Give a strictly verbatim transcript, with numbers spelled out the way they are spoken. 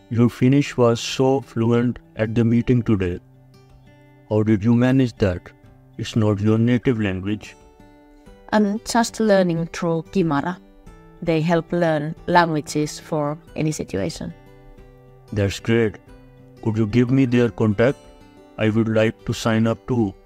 Your Finnish was so fluent at the meeting today. How did you manage that? It's not your native language. I'm just learning through Gimara. They help learn languages for any situation. That's great. Could you give me their contact? I would like to sign up too.